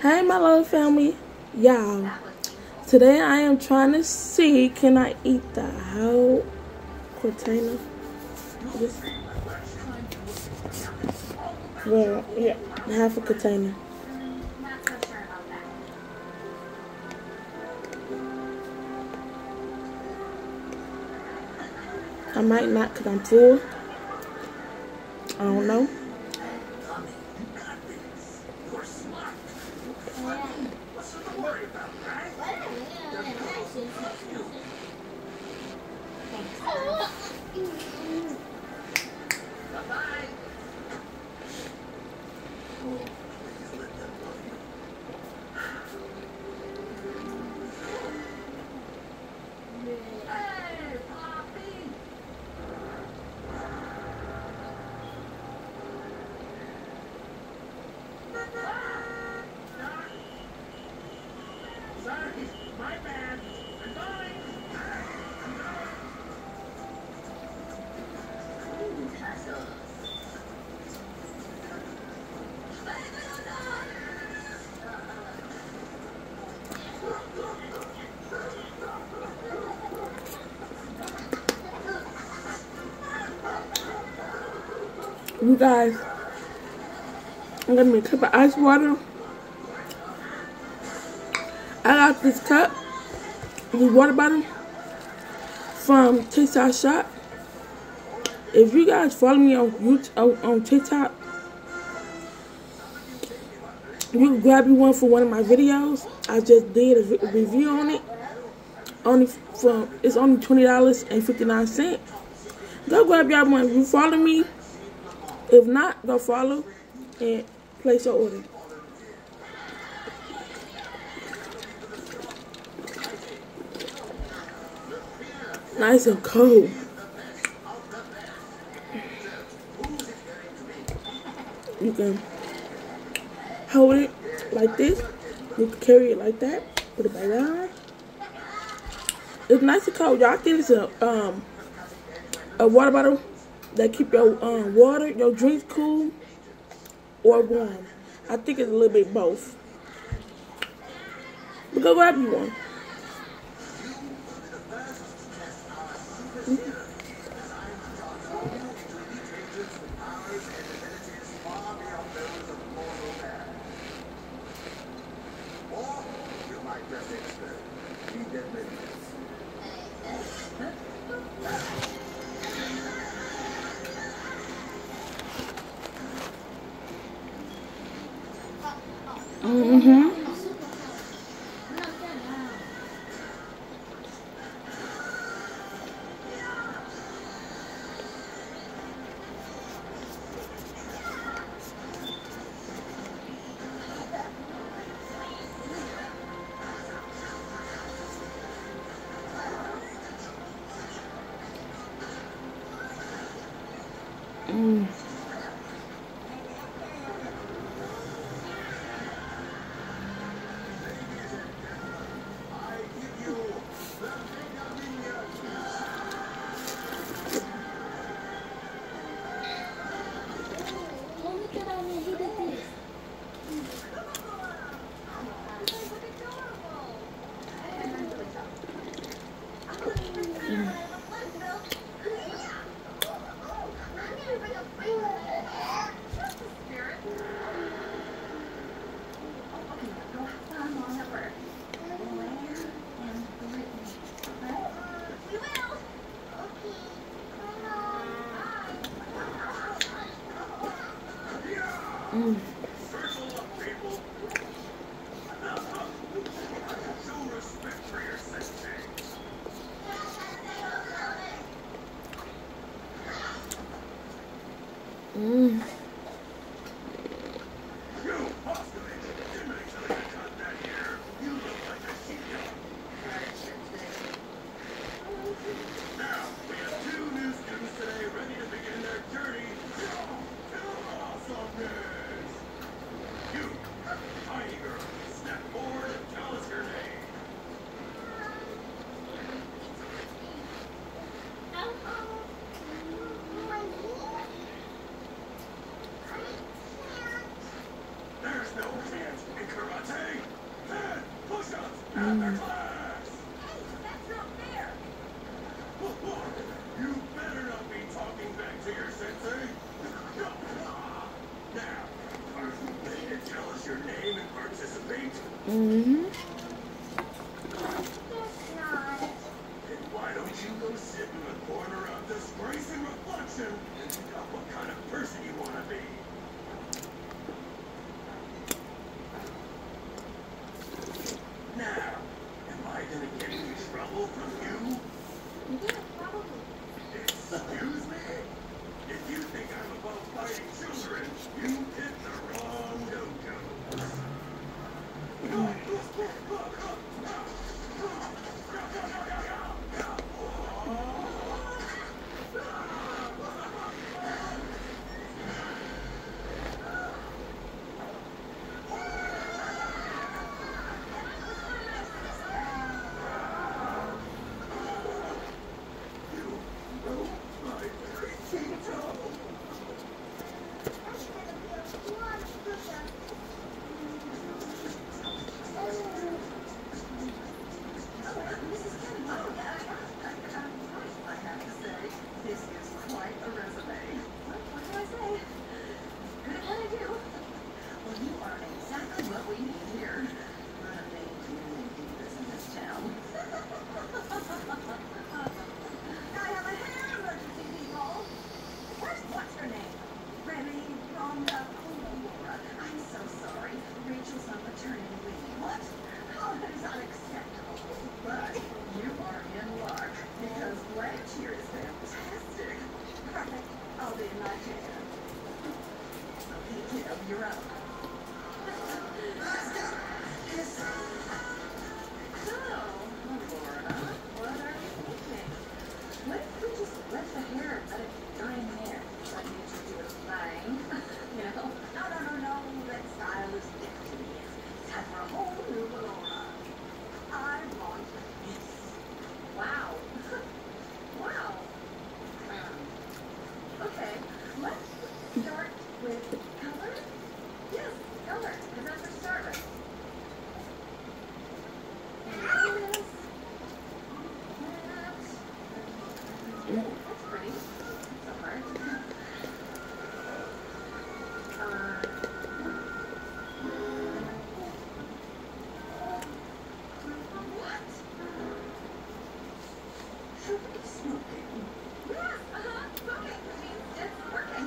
Hey, my little family, y'all. Today I am trying to see, can I eat the whole container? Well, yeah, half a container. I might not because I'm full. I don't know. You guys, I'm gonna make a cup of ice water. I got this cup, this water bottle from TikTok shop. If you guys follow me on YouTube, on TikTok, you can grab you one for one of my videos. I just did a review on it. It's only $20.59. Go grab y'all one. If you follow me. If not, go follow and place your order. Nice and cold. You can hold it like this. You can carry it like that. Put it back on. It's nice and cold. Y'all think it's a water bottle that keep your water, your drinks cool or warm. I think it's a little bit both. But go grab you one. your name and participate? Mm-hmm. Then why don't you go sit in the corner of this brace and reflection and think out what kind of person you want to be? Now, am I gonna get in trouble from you? Yeah, probably. Excuse me? If you think I'm above fighting children, you picked the wrong dojo. You're up. So, Laura, what are you thinking? What if we just let the hair let it dry in there? Let nature do its thing. You know? No. That style is dead to me. It's time for a whole new Laura. I want this. Wow. Wow. Okay, let's start with color. Yes, color, because that's our start right. And this. That's pretty. That's so hard. What? Should we be smoking? Yes, smoking. That means it's working.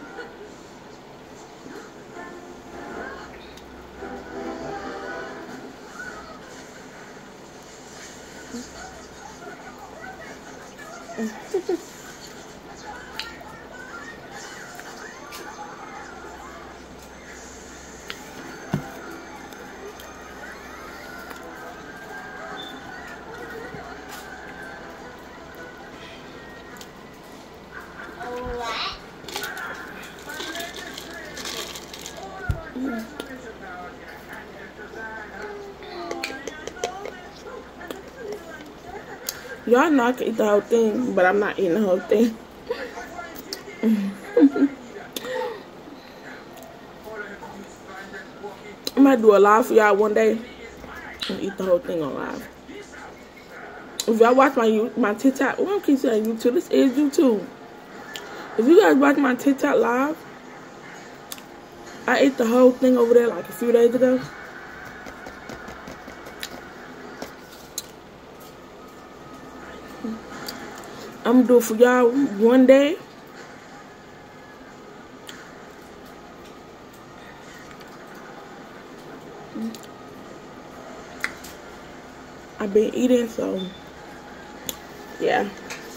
Y'all know I can eat the whole thing, but I'm not eating the whole thing. I might do a live for y'all one day and eat the whole thing on live. If y'all watch my TikTok, well, I keep saying YouTube, this is YouTube. If you guys watch my TikTok live, I ate the whole thing over there like a few days ago. I'm gonna do it for y'all one day. I've been eating, so yeah.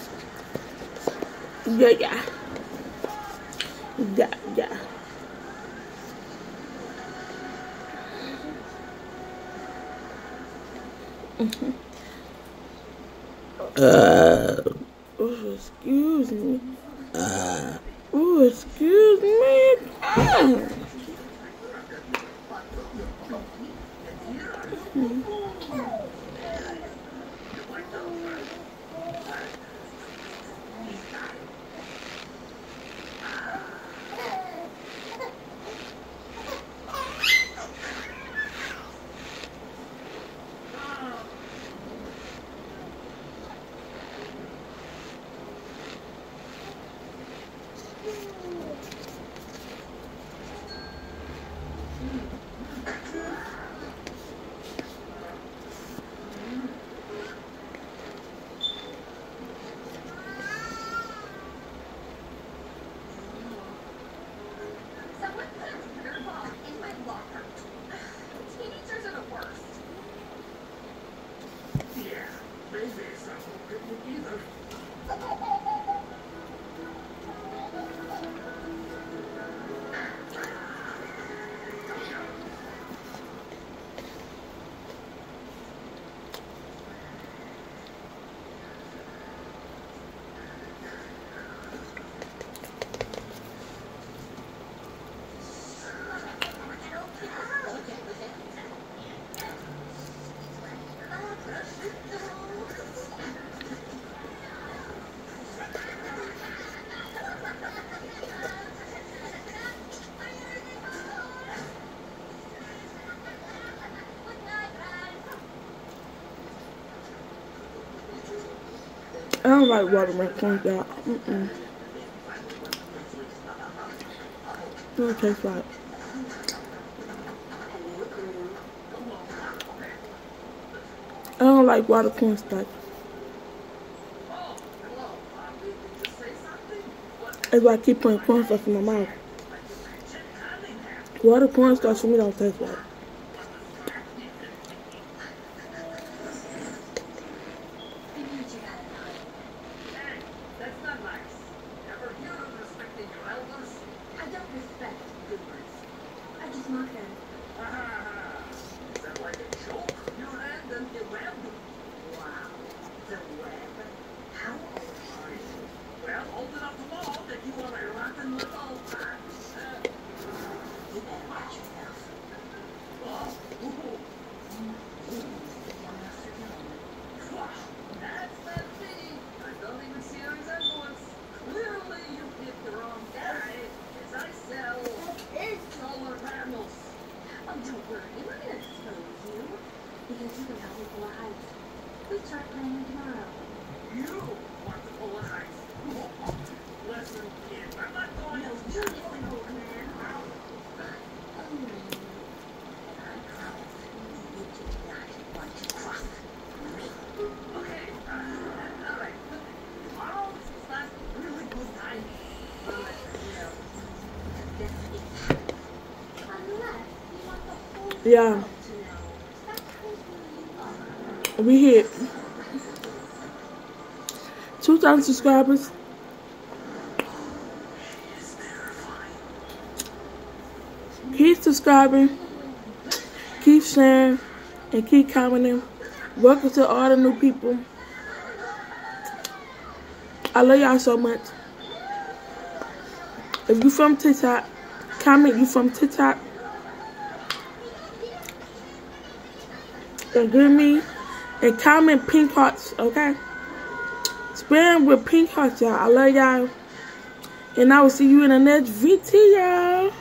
Yeah. Oh, excuse me. Oh, excuse me. I don't like watermelon cornstarch. It don't taste like. I don't like water cornstarch. That's why I keep putting cornstarch in my mouth. Water cornstarch for me don't taste like. Yeah. We hit 2,000 subscribers. Keep subscribing, keep sharing, and keep commenting. Welcome to all the new people. I love y'all so much. If you from TikTok, comment you from TikTok. And give me and comment pink hearts, okay? Spam with pink hearts, y'all. I love y'all. And I will see you in the next video.